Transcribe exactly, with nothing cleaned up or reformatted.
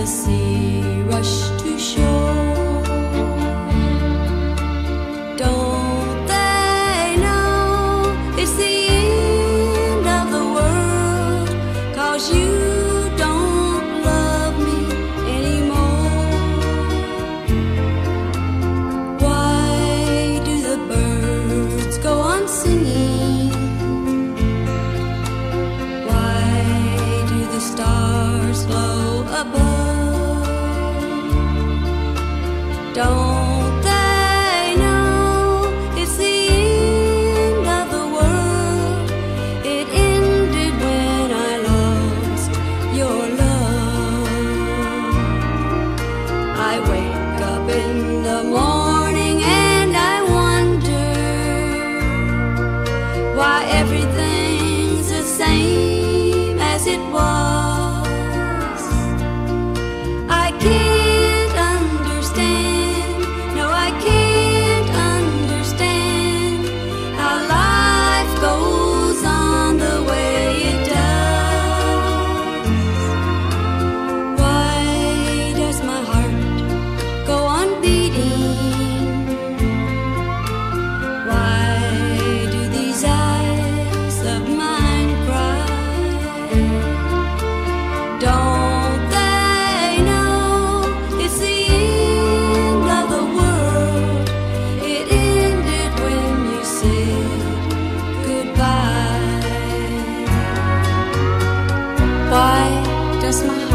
sea rush to shore. Don't they know it's the end of the world, 'cause you don't love me anymore? Why do the birds go on singing? Why do the stars glow above? Don't they know it's the end of the world? It ended when I lost your love. I wake up in the morning and I wonder why everything's the same as it was. I can't understand, no I can't understand how life goes on the way it does. Why does my heart go on beating? Why do these eyes of mine cry? Don't they know it's the end of the world? It ended when you said goodbye. Why does my